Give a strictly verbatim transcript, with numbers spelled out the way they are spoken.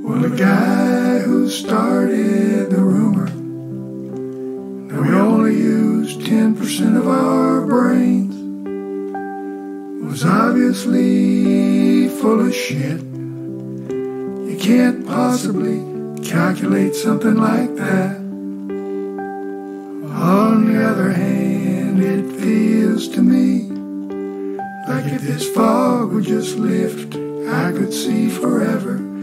Well, the guy who started the rumor that we only use ten percent of our brains was obviously full of shit. You can't possibly calculate something like that. On the other hand, it feels to me like if this fog would just lift, I could see forever.